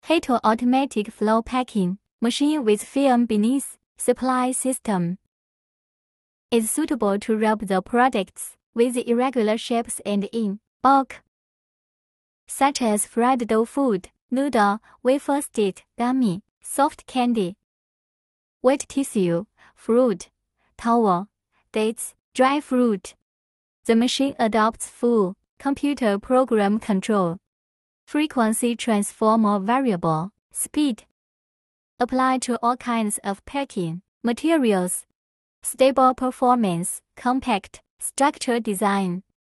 Automatic flow packing, machine with film beneath, supply system. Is suitable to wrap the products with irregular shapes and in bulk, such as fried dough food, noodle, wafer state, gummy, soft candy, wet tissue, fruit, towel, dates, dry fruit. The machine adopts full computer program control. Frequency transformer variable, speed. Apply to all kinds of packing materials. Stable performance, compact, structure design.